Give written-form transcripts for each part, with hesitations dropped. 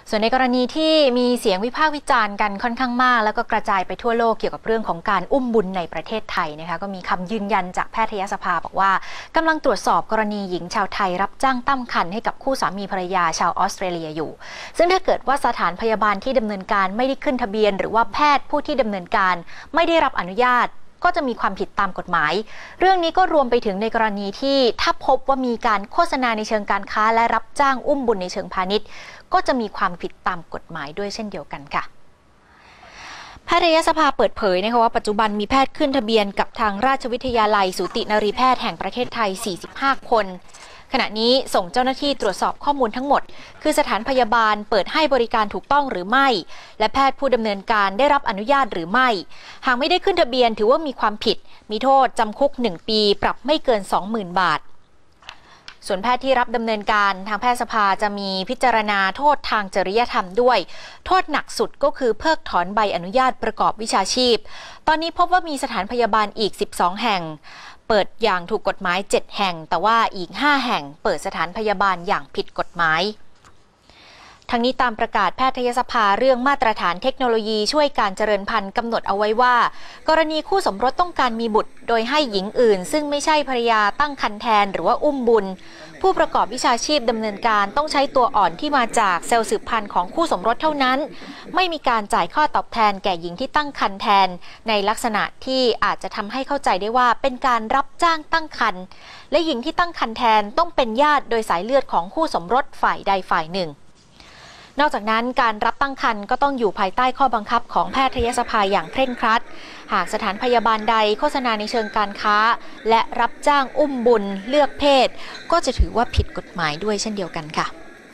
ส่วนในกรณีที่มีเสียงวิพากษ์วิจารณ์กันค่อนข้างมากแล้วก็กระจายไปทั่วโลกเกี่ยวกับเรื่องของการอุ้มบุญในประเทศไทยนะคะก็มีคำยืนยันจากแพทยสภาบอกว่ากำลังตรวจสอบกรณีหญิงชาวไทยรับจ้างตั้งครรภ์ให้กับคู่สามีภรรยาชาวออสเตรเลียอยู่ซึ่งถ้าเกิดว่าสถานพยาบาลที่ดำเนินการไม่ได้ขึ้นทะเบียนหรือว่าแพทย์ผู้ที่ดำเนินการไม่ได้รับอนุญาตก็จะมีความผิดตามกฎหมายเรื่องนี้ก็รวมไปถึงในกรณีที่ถ้าพบว่ามีการโฆษณาในเชิงการค้าและรับจ้างอุ้มบุญในเชิงพาณิชย์ก็จะมีความผิดตามกฎหมายด้วยเช่นเดียวกันค่ะแพทยสภาเปิดเผยนะคะว่าปัจจุบันมีแพทย์ขึ้นทะเบียนกับทางราชวิทยาลัยสูตินรีแพทย์แห่งประเทศไทย45คนขณะนี้ส่งเจ้าหน้าที่ตรวจสอบข้อมูลทั้งหมดคือสถานพยาบาลเปิดให้บริการถูกต้องหรือไม่และแพทย์ผู้ดำเนินการได้รับอนุญาตหรือไม่หากไม่ได้ขึ้นทะเบียนถือว่ามีความผิดมีโทษจำคุก1 ปีปรับไม่เกิน 20,000 บาทส่วนแพทย์ที่รับดำเนินการทางแพทยสภาจะมีพิจารณาโทษทางจริยธรรมด้วยโทษหนักสุดก็คือเพิกถอนใบอนุญาตประกอบวิชาชีพตอนนี้พบว่ามีสถานพยาบาลอีก12 แห่งเปิดอย่างถูกกฎหมาย7 แห่งแต่ว่าอีก5 แห่งเปิดสถานพยาบาลอย่างผิดกฎหมายทั้งนี้ตามประกาศแพทยสภาเรื่องมาตรฐานเทคโนโลยีช่วยการเจริญพันธุ์กำหนดเอาไว้ว่ากรณีคู่สมรสต้องการมีบุตรโดยให้หญิงอื่นซึ่งไม่ใช่ภรรยาตั้งครรภ์แทนหรือว่าอุ้มบุญผู้ประกอบวิชาชีพดำเนินการต้องใช้ตัวอ่อนที่มาจากเซลล์สืบพันธุ์ของคู่สมรสเท่านั้นไม่มีการจ่ายค่าตอบแทนแก่หญิงที่ตั้งครรภ์แทนในลักษณะที่อาจจะทำให้เข้าใจได้ว่าเป็นการรับจ้างตั้งครรภ์และหญิงที่ตั้งครรภ์แทนต้องเป็นญาติโดยสายเลือดของคู่สมรสฝ่ายใดฝ่ายหนึ่งนอกจากนั้นการรับตั้งครรภ์ก็ต้องอยู่ภายใต้ข้อบังคับของแพทยสภาอย่างเคร่งครัดหากสถานพยาบาลใดโฆษณาในเชิงการค้าและรับจ้างอุ้มบุญเลือกเพศก็จะถือว่าผิดกฎหมายด้วยเช่นเดียวกันค่ะ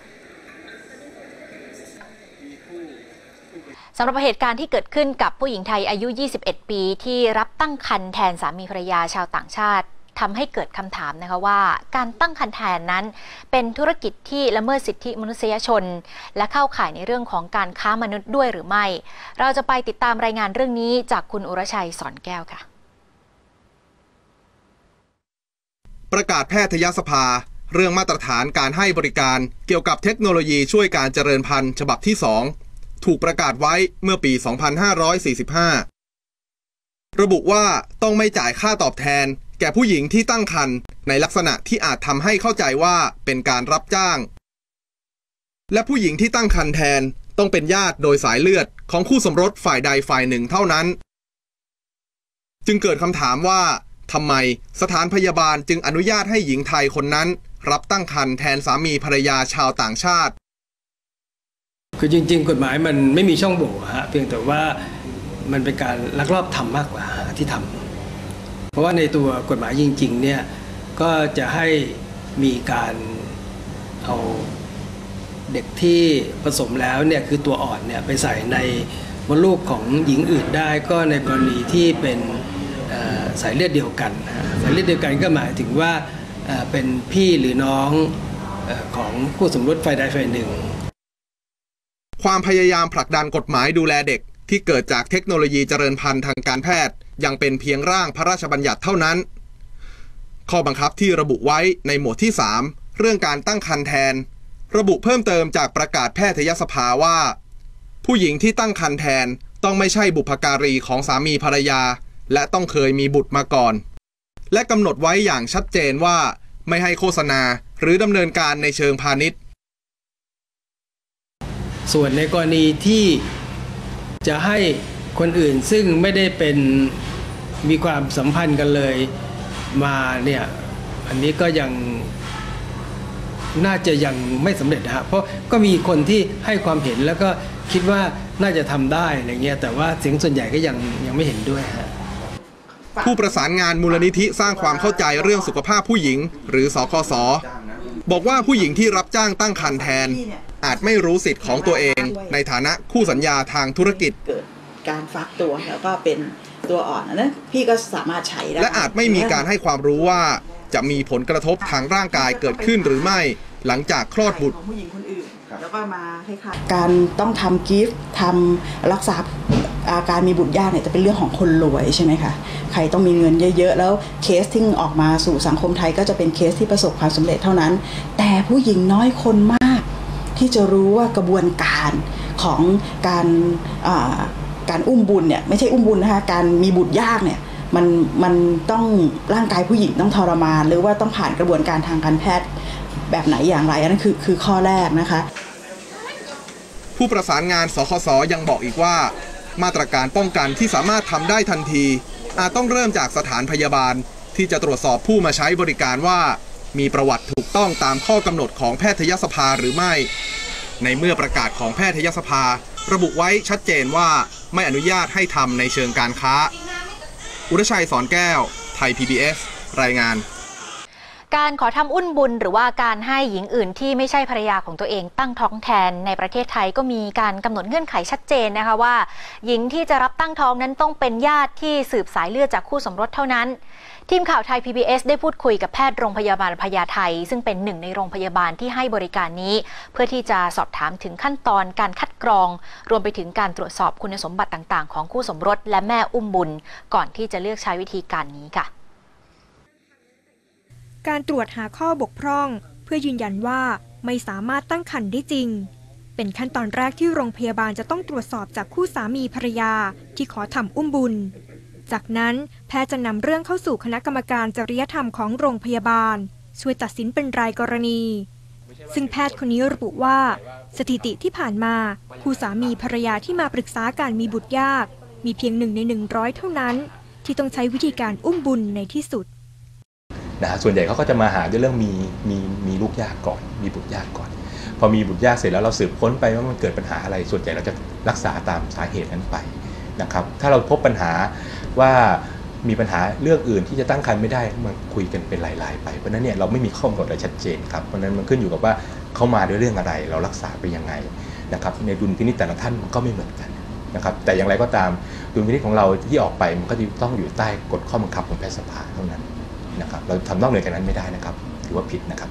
สำหรับเหตุการณ์ที่เกิดขึ้นกับผู้หญิงไทยอายุ21 ปีที่รับตั้งครรภ์แทนสามีภรรยาชาวต่างชาติทำให้เกิดคำถามนะคะว่าการตั้งครรภ์แทนนั้นเป็นธุรกิจที่ละเมิดสิทธิมนุษยชนและเข้าข่ายในเรื่องของการค้ามนุษย์ด้วยหรือไม่เราจะไปติดตามรายงานเรื่องนี้จากคุณอุรชัยสอนแก้วค่ะประกาศแพทยสภาเรื่องมาตรฐานการให้บริการเกี่ยวกับเทคโนโลยีช่วยการเจริญพันธุ์ฉบับที่2ถูกประกาศไว้เมื่อปี 2545 ระบุว่าต้องไม่จ่ายค่าตอบแทนแก่ผู้หญิงที่ตั้งครรภ์ในลักษณะที่อาจทำให้เข้าใจว่าเป็นการรับจ้างและผู้หญิงที่ตั้งครรภ์แทนต้องเป็นญาติโดยสายเลือดของคู่สมรสฝ่ายใดฝ่ายหนึ่งเท่านั้นจึงเกิดคำถามว่าทำไมสถานพยาบาลจึงอนุญาตให้หญิงไทยคนนั้นรับตั้งครรภ์แทนสามีภรรยาชาวต่างชาติคือจริงๆกฎหมายมันไม่มีช่องโหว่ฮะเพียงแต่ว่ามันเป็นการลักลอบทำมากกว่าที่ทำเพราะว่าในตัวกฎหมายจริงๆเนี่ยก็จะให้มีการเอาเด็กที่ผสมแล้วเนี่ยคือตัวอ่อนเนี่ยไปใส่ในมดลูกของหญิงอื่นได้ก็ในกรณีที่เป็นสายเลือดเดียวกันสายเลือดเดียวกันก็หมายถึงว่าเป็นพี่หรือน้องของคู่สมรสฝ่ายใดฝ่ายหนึ่งความพยายามผลักดันกฎหมายดูแลเด็กที่เกิดจากเทคโนโลยีเจริญพันธุ์ทางการแพทย์ยังเป็นเพียงร่างพระราชบัญญัติเท่านั้นข้อบังคับที่ระบุไว้ในหมวดที่3เรื่องการตั้งครรภ์แทนระบุเพิ่มเติมจากประกาศแพทยสภาว่าผู้หญิงที่ตั้งครรภ์แทนต้องไม่ใช่บุพการีของสามีภรรยาและต้องเคยมีบุตรมาก่อนและกำหนดไว้อย่างชัดเจนว่าไม่ให้โฆษณาหรือดำเนินการในเชิงพาณิชย์ส่วนในกรณีที่จะให้คนอื่นซึ่งไม่ได้เป็นมีความสัมพันธ์กันเลยมาเนี่ยอันนี้ก็ยังน่าจะยังไม่สำเร็จนะเพราะก็มีคนที่ให้ความเห็นแล้วก็คิดว่าน่าจะทำได้อะไรเงี้ยแต่ว่าเสียงส่วนใหญ่ก็ยังไม่เห็นด้วยฮะผู้ประสานงานมูลนิธิสร้างความเข้าใจเรื่องสุขภาพผู้หญิงหรือสคส.บอกว่าผู้หญิงที่รับจ้างตั้งครรภ์แทนอาจไม่รู้สิทธิ์ของตัวเองในฐานะคู่สัญญาทางธุรกิจเกิดการฟักตัวแล้วก็เป็นตัวอ่อนนั้นพี่ก็สามารถใช้ได้และอาจไม่มีการให้ความรู้ว่าจะมีผลกระทบทางร่างกายเกิดขึ้นหรือไม่หลังจากคลอดบุตรผู้หญิงคนอื่นแล้วก็มาให้การต้องทำกิฟต์ทำรักษาการมีบุตรยากเนี่ยจะเป็นเรื่องของคนรวยใช่ไหมคะใครต้องมีเงินเยอะๆแล้วเคสที่ออกมาสู่สังคมไทยก็จะเป็นเคสที่ประสบความสำเร็จเท่านั้นแต่ผู้หญิงน้อยคนมากที่จะรู้ว่ากระบวนการของการอุ้มบุญเนี่ยไม่ใช่อุ้มบุญนะคะการมีบุตรยากเนี่ยมันต้องร่างกายผู้หญิงต้องทรมานหรือว่าต้องผ่านกระบวนการทางการแพทย์แบบไหนอย่างไรอันนั้นคือข้อแรกนะคะผู้ประสานงานสคส.ยังบอกอีกว่ามาตรการป้องกันที่สามารถทำได้ทันทีอาจต้องเริ่มจากสถานพยาบาลที่จะตรวจสอบผู้มาใช้บริการว่ามีประวัติถูกต้องตามข้อกำหนดของแพทยสภาหรือไม่ในเมื่อประกาศของแพทยสภาระบุไว้ชัดเจนว่าไม่อนุญาตให้ทำในเชิงการค้าอุรชัยสอนแก้วไทย PBS รายงานการขอทำอุ้มบุญหรือว่าการให้หญิงอื่นที่ไม่ใช่ภรรยาของตัวเองตั้งท้องแทนในประเทศไทยก็มีการกำหนดเงื่อนไขชัดเจนนะคะว่าหญิงที่จะรับตั้งท้องนั้นต้องเป็นญาติที่สืบสายเลือดจากคู่สมรสเท่านั้นทีมข่าวไทย PBS ได้พูดคุยกับแพทย์โรงพยาบาลพญาไทซึ่งเป็นหนึ่งในโรงพยาบาลที่ให้บริการนี้เพื่อที่จะสอบถามถึงขั้นตอนการคัดกรองรวมไปถึงการตรวจสอบคุณสมบัติต่างๆของคู่สมรสและแม่อุ้มบุญก่อนที่จะเลือกใช้วิธีการนี้ค่ะการตรวจหาข้อบกพร่องเพื่อยืนยันว่าไม่สามารถตั้งครรภ์ได้จริงเป็นขั้นตอนแรกที่โรงพยาบาลจะต้องตรวจสอบจากคู่สามีภรรยาที่ขอทำอุ้มบุญจากนั้นแพทย์จะนำเรื่องเข้าสู่คณะกรรมการจริยธรรมของโรงพยาบาลช่วยตัดสินเป็นรายกรณีซึ่งแพทย์คนนี้ระบุว่าสถิติที่ผ่านมาคู่สามีภรรยาที่มาปรึกษาการมีบุตรยากมีเพียง1 ใน 100เท่านั้นที่ต้องใช้วิธีการอุ้มบุญในที่สุดส่วนใหญ่เขาก็จะมาหาด้วยเรื่องมีลูกยากก่อนมีบุตรยากก่อนพอมีบุตรยากเสร็จแล้วเราสืบค้นไปว่ามันเกิดปัญหาอะไรส่วนใหญ่เราจะรักษาตามสาเหตุนั้นไปนะครับถ้าเราพบปัญหาว่ามีปัญหาเรื่องอื่นที่จะตั้งครรภ์ไม่ได้มันคุยกันเป็นรายๆไปเพราะนั้นเนี่ยเราไม่มีข้อกำหนดอะไรชัดเจนครับเพราะนั้นมันขึ้นอยู่กับว่าเขามาด้วยเรื่องอะไรเรารักษาไปยังไงนะครับในดุลพินิจแต่ละท่านมันก็ไม่เหมือนกันนะครับแต่อย่างไรก็ตามดุลพินิจของเราที่ออกไปมันก็ต้องอยู่ใต้กฎข้อบังคับของแพทยสภาเท่านั้นนะครับเราทำนอกเหนือจากนั้นไม่ได้นะครับถือว่าผิดนะครับ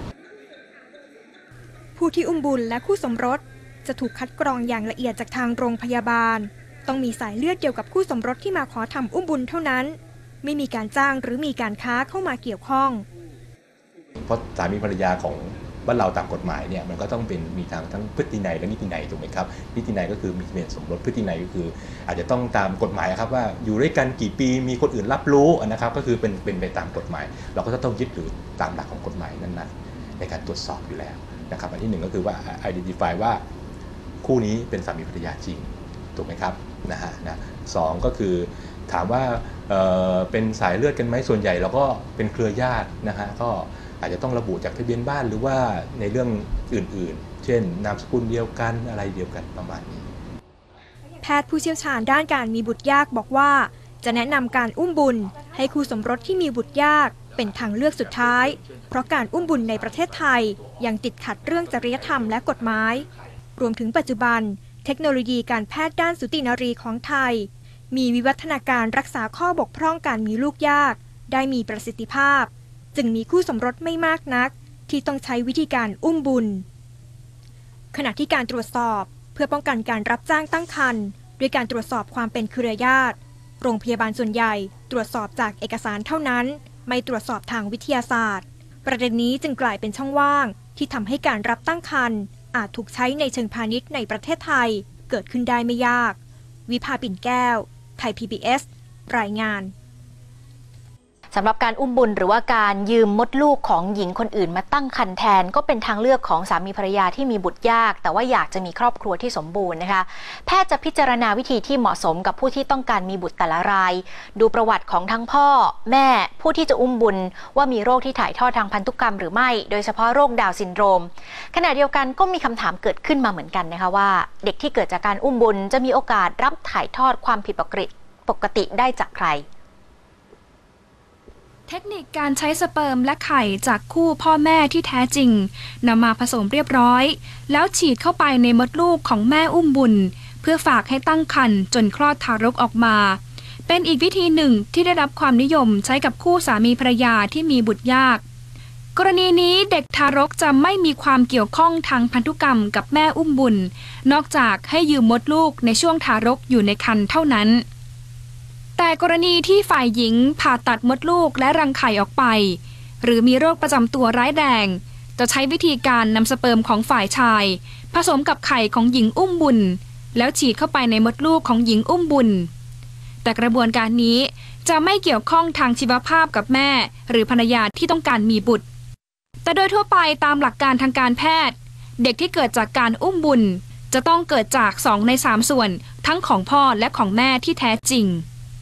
ผู้ที่อุ้มบุญและคู่สมรสจะถูกคัดกรองอย่างละเอียดจากทางโรงพยาบาลต้องมีสายเลือดเดียวกับคู่สมรสที่มาขอทำอุ้มบุญเท่านั้นไม่มีการจ้างหรือมีการค้าเข้ามาเกี่ยวข้องเพราะสามีภรรยาของบ้านเราตามกฎหมายเนี่ยมันก็ต้องเป็นมีทางทั้งพฤตินัยและนิตินัยถูกไหมครับนิตินัยก็คือมีทะเบียนสมรสพฤตินัยก็คืออาจจะต้องตามกฎหมายครับว่าอยู่ด้วยกันกี่ปีมีคนอื่นรับรู้นะครับก็คือเป็นไปตามกฎหมายเราก็จะต้องยึดถือตามหลักของกฎหมายนั้นๆในการตรวจสอบอยู่แล้วนะครับอันที่1ก็คือว่า identify ว่าคู่นี้เป็นสามีภรรยาจริงถูกไหมครับสองก็คือถามว่าเป็นสายเลือดกันไหมส่วนใหญ่เราก็เป็นเครือญาติก็อาจจะต้องระบุจากทะเบียนบ้านหรือว่าในเรื่องอื่นๆเช่นนามสกุลเดียวกันอะไรเดียวกันประมาณนี้แพทย์ผู้เชี่ยวชาญด้านการมีบุตรยากบอกว่าจะแนะนำการอุ้มบุญให้คู่สมรสที่มีบุตรยากเป็นทางเลือกสุดท้ายเพราะการอุ้มบุญในประเทศไทยยังติดขัดเรื่องจริยธรรมและกฎหมายรวมถึงปัจจุบันเทคโนโลยีการแพทย์ด้านสูตินรีของไทยมีวิวัฒนาการรักษาข้อบกพร่องการมีลูกยากได้มีประสิทธิภาพจึงมีคู่สมรสไม่มากนักที่ต้องใช้วิธีการอุ้มบุญขณะที่การตรวจสอบเพื่อป้องกันการรับจ้างตั้งครรภ์ด้วยการตรวจสอบความเป็นเครือญาติโรงพยาบาลส่วนใหญ่ตรวจสอบจากเอกสารเท่านั้นไม่ตรวจสอบทางวิทยาศาสตร์ประเด็นนี้จึงกลายเป็นช่องว่างที่ทำให้การรับตั้งครรภ์อาจถูกใช้ในเชิงพาณิชย์ในประเทศไทยเกิดขึ้นได้ไม่ยากวิภาปิ่นแก้วไทย PBS รายงานสำหรับการอุ้มบุญหรือว่าการยืมมดลูกของหญิงคนอื่นมาตั้งครรภ์แทนก็เป็นทางเลือกของสามีภรรยาที่มีบุตรยากแต่ว่าอยากจะมีครอบครัวที่สมบูรณ์นะคะแพทย์จะพิจารณาวิธีที่เหมาะสมกับผู้ที่ต้องการมีบุตรแต่ละรายดูประวัติของทั้งพ่อแม่ผู้ที่จะอุ้มบุญว่ามีโรคที่ถ่ายทอดทางพันธุกรรมหรือไม่โดยเฉพาะโรคดาวน์ซินโดรมขณะเดียวกันก็มีคำถามเกิดขึ้นมาเหมือนกันนะคะว่าเด็กที่เกิดจากการอุ้มบุญจะมีโอกาสรับถ่ายทอดความผิดปกติได้จากใครเทคนิคการใช้สเปิร์มและไข่จากคู่พ่อแม่ที่แท้จริงนำมาผสมเรียบร้อยแล้วฉีดเข้าไปในมดลูกของแม่อุ้มบุญเพื่อฝากให้ตั้งครรภ์จนคลอดทารกออกมาเป็นอีกวิธีหนึ่งที่ได้รับความนิยมใช้กับคู่สามีภรรยาที่มีบุตรยากกรณีนี้เด็กทารกจะไม่มีความเกี่ยวข้องทางพันธุกรรมกับแม่อุ้มบุญนอกจากให้ยืมมดลูกในช่วงทารกอยู่ในครรภ์เท่านั้นแต่กรณีที่ฝ่ายหญิงผ่าตัดมดลูกและรังไข่ออกไปหรือมีโรคประจำตัวร้ายแรงจะใช้วิธีการนำสเปิร์มของฝ่ายชายผสมกับไข่ของหญิงอุ้มบุญแล้วฉีดเข้าไปในมดลูกของหญิงอุ้มบุญแต่กระบวนการนี้จะไม่เกี่ยวข้องทางชีวภาพกับแม่หรือภรรยาที่ต้องการมีบุตรแต่โดยทั่วไปตามหลักการทางการแพทย์เด็กที่เกิดจากการอุ้มบุญจะต้องเกิดจาก2 ใน 3ส่วนทั้งของพ่อและของแม่ที่แท้จริง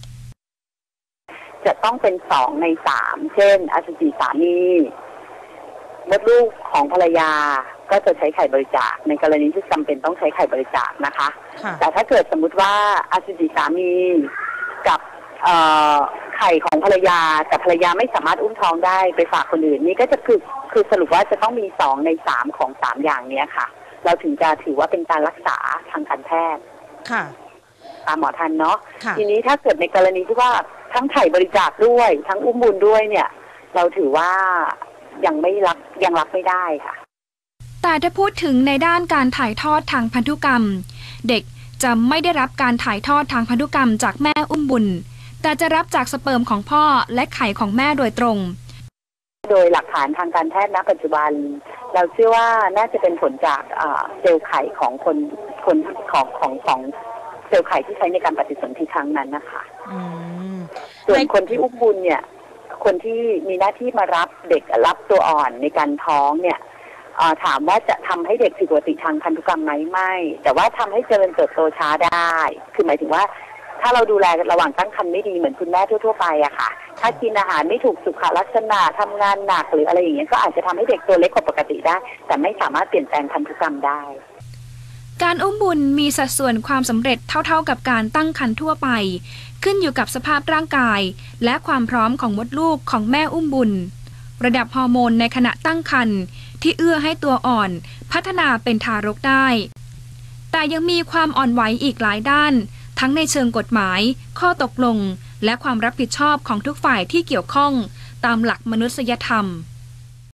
จะต้องเป็น2 ใน 3เช่นอสุจิสามีมดลูกของภรรยาก็จะใช้ไข่บริจาคในกรณีที่จำเป็นต้องใช้ไข่บริจาคนะคะแต่ถ้าเกิดสมมุติว่าอสุจิสามีกับไข่ของภรรยาแต่ภรรยาไม่สามารถอุ้มท้องได้ไปฝากคนอื่นนี่ก็จะคือสรุปว่าจะต้องมี2 ใน 3ของ3อย่างนี้ค่ะเราถึงจะถือว่าเป็นการรักษาทางการแพทย์ค่ะตามหมอทันเนาะทีนี้ถ้าเกิดในกรณีที่ว่าทั้งไข่บริจาคด้วยทั้งอุ้มบุญด้วยเนี่ยเราถือว่ายังรับไม่ได้ค่ะแต่ถ้าพูดถึงในด้านการถ่ายทอดทางพันธุกรรมเด็กจะไม่ได้รับการถ่ายทอดทางพันธุกรรมจากแม่อุ้มบุญแต่จะรับจากสเปิร์มของพ่อและไข่ของแม่โดยตรงโดยหลักฐานทางการแพทย์ณปัจจุบันเราเชื่อว่าน่าจะเป็นผลจากเซลล์ไข่ของคนของเซลล์ไข่ที่ใช้ในการปฏิสนธิครั้งนั้นนะคะส่วนคนที่อุ้มบุญเนี่ยคนที่มีหน้าที่มารับเด็กรับตัวอ่อนในการท้องเนี่ยถามว่าจะทำให้เด็กผิดปกติทางพันธุกรรมไหมไม่แต่ว่าทำให้เจริญเติบโตช้าได้คือหมายถึงว่าถ้าเราดูแลระหว่างตั้งครรภ์ไม่ดีเหมือนคุณแม่ทั่วๆไปอะค่ะถ้ากินอาหารไม่ถูกสุขลักษณะทำงานหนักหรืออะไรอย่างเงี้ยก็อาจจะทำให้เด็กตัวเล็กกว่าปกติได้แต่ไม่สามารถเปลี่ยนแปลงพันธุกรรมได้การอุ้มบุญมีสัดส่วนความสำเร็จเท่าๆกับการตั้งครรภ์ทั่วไปขึ้นอยู่กับสภาพร่างกายและความพร้อมของมดลูกของแม่อุ้มบุญระดับฮอร์โมนในขณะตั้งครรภ์ที่เอื้อให้ตัวอ่อนพัฒนาเป็นทารกได้แต่ยังมีความอ่อนไหวอีกหลายด้านทั้งในเชิงกฎหมายข้อตกลงและความรับผิดชอบของทุกฝ่ายที่เกี่ยวข้องตามหลักมนุษยธรรม